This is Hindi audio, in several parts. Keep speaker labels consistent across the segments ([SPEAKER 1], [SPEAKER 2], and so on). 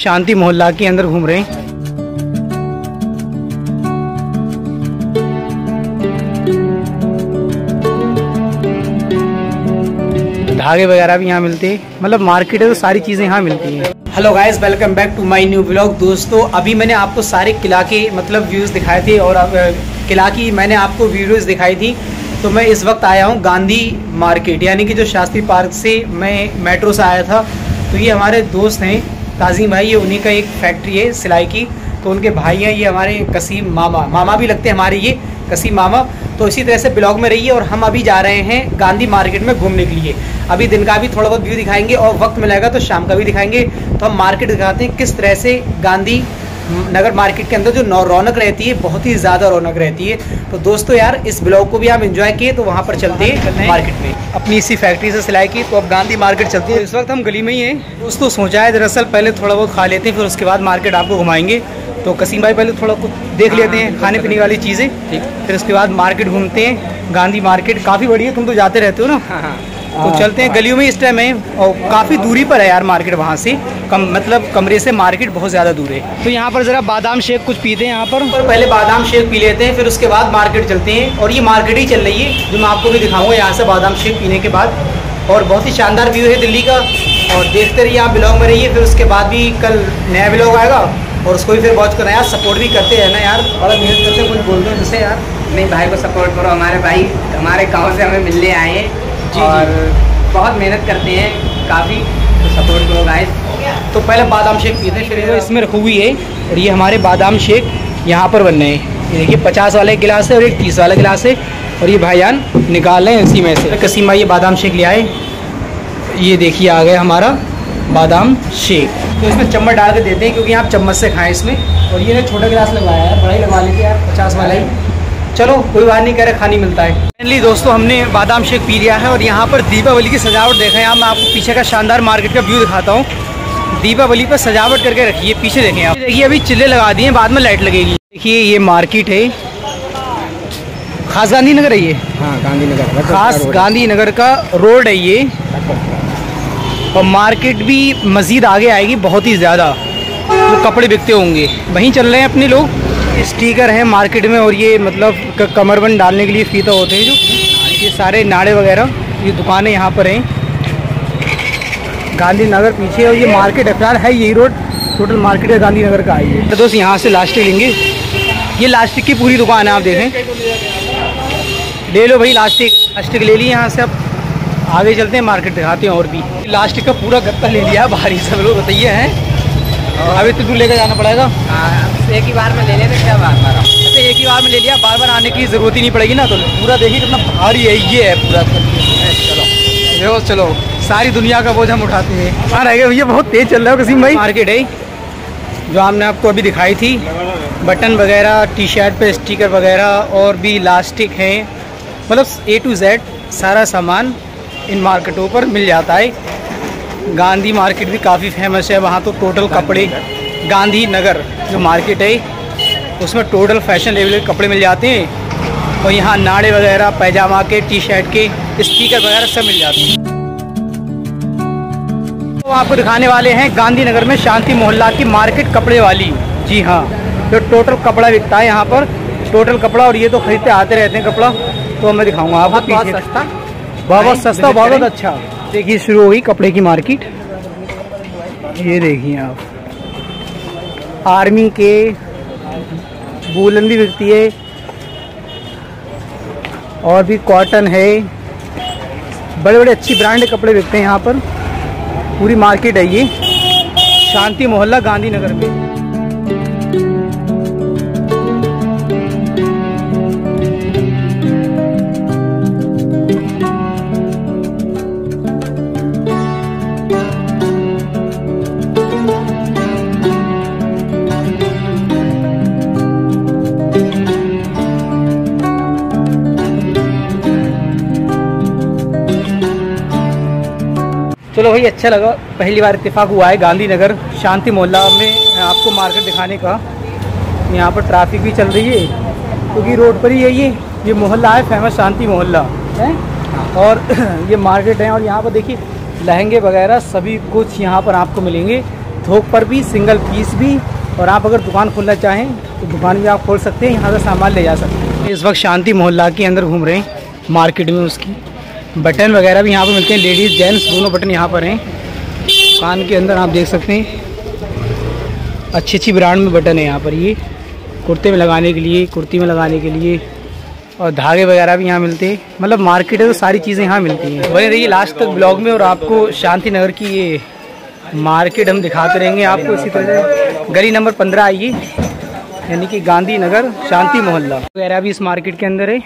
[SPEAKER 1] शांति मोहल्ला के अंदर घूम रहे हैं। धागे वगैरह भी यहाँ मिलते हैं, मतलब मार्केट है तो सारी चीज़ें यहाँ मिलती हैं। Hello guys, welcome back to my new vlog. दोस्तों अभी मैंने आपको सारे किला के मतलब व्यूज़ दिखाए थे और किला की मैंने आपको वीडियोज़ दिखाई थी। तो मैं इस वक्त आया हूँ गांधी मार्केट, यानी कि जो शास्त्री पार्क से मैं मेट्रो से आया था। तो ये हमारे दोस्त हैं काजिम भाई, ये उन्हीं का एक फैक्ट्री है सिलाई की। तो उनके भाई हैं ये हमारे कसीम मामा भी लगते हैं हमारे, ये कसीम मामा। तो इसी तरह से ब्लॉग में रहिए। और हम अभी जा रहे हैं गांधी मार्केट में घूमने के लिए। अभी दिन का भी थोड़ा बहुत व्यू दिखाएंगे और वक्त मिलेगा तो शाम का भी दिखाएंगे। तो हम मार्केट दिखाते हैं किस तरह से गांधी नगर मार्केट के अंदर जो रौनक रहती है, बहुत ही ज़्यादा रौनक रहती है। तो दोस्तों यार इस ब्लॉग को भी आप एंजॉय किए तो वहाँ पर चलते हैं मार्केट में, अपनी इसी फैक्ट्री से सिलाई की। तो अब गांधी मार्केट चलती है। इस वक्त हम गली में ही हैं दोस्तों। सोचा है दरअसल पहले थोड़ा बहुत खा लेते हैं, फिर उसके बाद मार्केट आपको घुमाएंगे। तो कसीम भाई पहले थोड़ा कुछ देख लेते हैं खाने पीने वाली चीज़ें, फिर उसके बाद मार्केट घूमते हैं। गांधी मार्केट काफ़ी बड़ी है, तुम तो जाते रहते हो ना। तो चलते हैं गलियों में इस टाइम है, और काफ़ी दूरी पर है यार मार्केट वहाँ से। मतलब कमरे से मार्केट बहुत ज़्यादा दूर है। तो यहाँ पर ज़रा बादाम शेक कुछ पीते हैं यहाँ पर पहले बादाम शेक पी लेते हैं, फिर उसके बाद मार्केट चलते हैं। और ये मार्केट ही चल रही है जो मैं आपको भी दिखाऊँगा यहाँ से बादाम शेक पीने के बाद। और बहुत ही शानदार व्यू है दिल्ली का। और देखते रहिए आप, ब्लॉग में रहिए। फिर उसके बाद भी कल नया ब्लॉग आएगा और उसको भी फिर वॉच करना यार। सपोर्ट भी करते हैं ना यार, बड़ा मेहनत करते हैं। कुछ बोल दो जैसे यार।
[SPEAKER 2] नहीं, भाई को सपोर्ट करो। हमारे भाई हमारे गांव से हमें मिलने आए हैं और बहुत मेहनत करते हैं काफ़ी, तो सपोर्ट करो गाइस।
[SPEAKER 1] तो पहले बादाम शेक पीते हैं, फिर इसमें रखी हुई है। और ये हमारे बादाम शेक यहाँ पर बन रहे हैं। ये देखिए 50 वाले गिलास है और एक 30 वाला गिलास है। और ये भाईजान निकाल रहे हैं इसी में से। कसीम भाई ये बादाम शेक ले आए। ये देखिए आ गया हमारा बादाम शेक। तो इसमें चम्मच डाल के देते हैं क्योंकि आप चम्मच से खाएं इसमें। और ये छोटा गिलास लगवाया है, बड़ा ही लगवा लेते यार, 50 वाला ही। चलो कोई बात नहीं, कह रहे खानी मिलता है। फाइनली दोस्तों हमने बादाम शेक पी लिया है। और यहाँ पर दीपावली की सजावट देखें। यहाँ मैं आपको पीछे का शानदार मार्केट का व्यू दिखाता हूँ। दीपावली पर सजावट करके रखी है, पीछे देखें आप। देखिए अभी चिल्ले लगा दिए, बाद में लाइट लगेगी। देखिए ये मार्केट है, खास गांधीनगर है ये।
[SPEAKER 2] हाँ गांधीनगर,
[SPEAKER 1] खास गांधीनगर का रोड है ये। और मार्केट भी मज़ीद आगे आएगी बहुत ही ज़्यादा, जो कपड़े बिकते होंगे वहीं चल रहे हैं अपने लोग। स्टिकर है मार्केट में। और ये मतलब कमरबंद डालने के लिए फीता होते हैं जो, ये सारे नाड़े वगैरह, ये दुकानें यहाँ पर हैं गांधीनगर पीछे। और ये मार्केट फिलहाल है यही रोड, टोटल मार्केट है गांधीनगर का है ये। तो दोस्त यहाँ से लास्टिक लेंगे, ये लास्टिक की पूरी दुकान है, आप देखें। ले लो भाई लास्टिक ले ली यहाँ से। अब आगे चलते हैं, मार्केट दिखाते हैं। और भी लास्टिक का पूरा गत्ता ले लिया भारी, सब लोग बताइए हैं। अभी तो तू लेकर जाना पड़ेगा।
[SPEAKER 2] एक ही बार में ले लेते, क्या बार बार?
[SPEAKER 1] अच्छा एक ही बार में ले लिया, बार बार आने की ज़रूरत ही नहीं पड़ेगी ना। तो पूरा देखिए कितना भारी है, ये है पूरा। चलो चलो, सारी दुनिया का बोझ हम उठाते हैं। हाँ रह गए भैया, बहुत तेज़ चल रहा है कसीम भाई। मार्केट है जो हमने आपको अभी दिखाई थी, बटन वगैरह, टी शर्ट पे स्टिकर वगैरह, और भी लास्टिक हैं। मतलब A to Z सारा सामान इन मार्केटों पर मिल जाता है। गांधी मार्केट भी काफ़ी फेमस है वहाँ। तो टोटल कपड़े, गांधीनगर जो मार्केट है उसमें टोटल फैशन लेवल के कपड़े मिल जाते हैं। और यहाँ नाड़े वगैरह, पैजामा के, टी शर्ट के, स्टिकर वगैरह सब मिल जाते हैं। तो आपको दिखाने वाले हैं गांधीनगर में शांति मोहल्ला की मार्केट, कपड़े वाली। जी हाँ, जो टोटल कपड़ा बिकता है यहाँ पर, टोटल कपड़ा। और ये तो खरीदते आते रहते हैं कपड़ा। तो मैं दिखाऊँगा आपको।
[SPEAKER 2] बहुत सस्ता,
[SPEAKER 1] बहुत सस्ता, बहुत अच्छा। देखिए शुरू हो गई कपड़े की मार्केट। ये देखिए आप, आर्मी के वूलन भी बिकती है, और भी कॉटन है। बड़े बड़े अच्छी ब्रांड कपड़े बिकते हैं यहाँ पर। पूरी मार्केट है ये, शांति मोहल्ला गांधीनगर में। चलो भाई, अच्छा लगा, पहली बार इत्तेफाक हुआ है गांधीनगर शांति मोहल्ला में आपको मार्केट दिखाने का। यहाँ पर ट्रैफिक भी चल रही है क्योंकि रोड पर ही है ये मोहल्ला है फेमस, शांति मोहल्ला है। और ये मार्केट है। और यहाँ पर देखिए लहंगे वगैरह सभी कुछ यहाँ पर आपको मिलेंगे। थोक पर भी, सिंगल पीस भी, और आप अगर दुकान खोलना चाहें तो दुकान भी आप खोल सकते हैं, यहाँ से सामान ले जा सकते हैं। इस वक्त शांति मोहल्ला के अंदर घूम रहे हैं मार्केट में। उसकी बटन वगैरह भी यहाँ पर मिलते हैं, लेडीज़ जेंट्स दोनों बटन यहाँ पर हैं। दुकान के अंदर आप देख सकते हैं अच्छी अच्छी ब्रांड में बटन है यहाँ पर। ये कुर्ते में लगाने के लिए, कुर्ती में लगाने के लिए, और धागे वगैरह भी यहाँ मिलते हैं। मतलब मार्केट है तो सारी चीज़ें यहाँ मिलती हैं। बने रहिए लास्ट तक ब्लॉग में और आपको शांति नगर की ये मार्केट हम दिखाते रहेंगे आपको। इसी तरह गली नंबर 15 आइए, यानी कि गांधी नगर शांति मोहल्ला वगैरह भी इस मार्केट के अंदर है।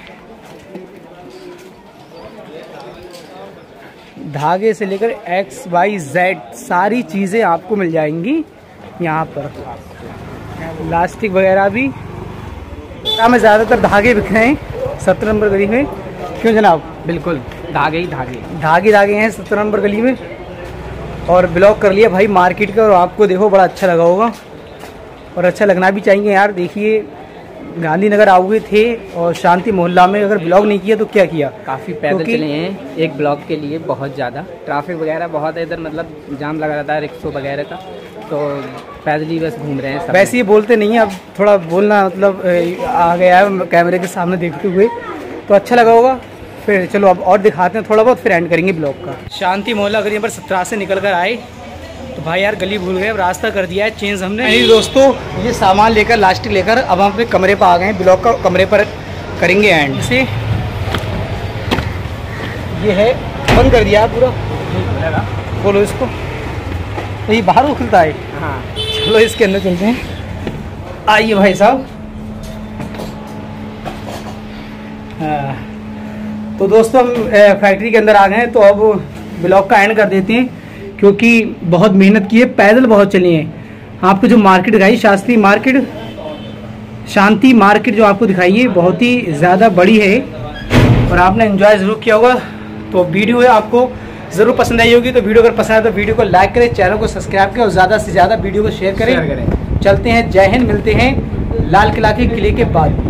[SPEAKER 1] धागे से लेकर XYZ सारी चीज़ें आपको मिल जाएंगी यहाँ पर। इलास्टिक वगैरह भी में ज़्यादातर धागे बिक रहे हैं 17 नंबर गली में। क्यों जनाब?
[SPEAKER 2] बिल्कुल, धागे ही
[SPEAKER 1] धागे हैं 17 नंबर गली में। और ब्लॉग कर लिया भाई मार्केट का, और आपको देखो बड़ा अच्छा लगा होगा और अच्छा लगना भी चाहिए यार। देखिए गांधीनगर आओगे थे और शांति मोहल्ला में अगर ब्लॉग नहीं किया तो क्या किया?
[SPEAKER 2] काफ़ी पैदल चले हैं एक ब्लॉग के लिए, बहुत ज़्यादा ट्रैफिक वगैरह बहुत है इधर, मतलब जाम लगा रहता है रिक्शों वगैरह का, तो पैदल ही बस घूम रहे हैं सब।
[SPEAKER 1] वैसे ये बोलते नहीं है, अब थोड़ा बोलना मतलब आ गया है कैमरे के सामने देखते हुए, तो अच्छा लगा होगा। फिर चलो अब और दिखाते हैं थोड़ा बहुत, फिर एंड करेंगे ब्लॉग का। शांति मोहल्ला गली नंबर 17 से निकल कर आए तो भाई यार गली भूल गए, अब रास्ता कर दिया है चेंज हमने। नहीं दोस्तों, ये सामान लेकर लास्टिक लेकर अब हम अपने कमरे पर आ गए हैं। ब्लॉग का कमरे पर करेंगे एंड से। ये है बंद कर दिया पूरा, बोलो इसको, तो ये बाहर खुलता है।
[SPEAKER 2] हाँ
[SPEAKER 1] चलो इसके अंदर चलते हैं, आइए भाई साहब। हाँ तो दोस्तों हम फैक्ट्री के अंदर आ गए हैं, तो अब ब्लॉग का एंड कर देते हैं क्योंकि बहुत मेहनत की है, पैदल बहुत चली है। आपको जो मार्केट दिखाई शास्त्री मार्केट, शांति मार्केट जो आपको दिखाई है बहुत ही ज़्यादा बड़ी है और आपने एंजॉय ज़रूर किया होगा। तो वीडियो है आपको ज़रूर पसंद आई होगी, तो वीडियो अगर पसंद आए तो वीडियो को लाइक करें, चैनल को सब्सक्राइब करें और ज़्यादा से ज़्यादा वीडियो को शेयर करें। चलते हैं, जय हिंद, मिलते हैं लाल किला के किले के बाद।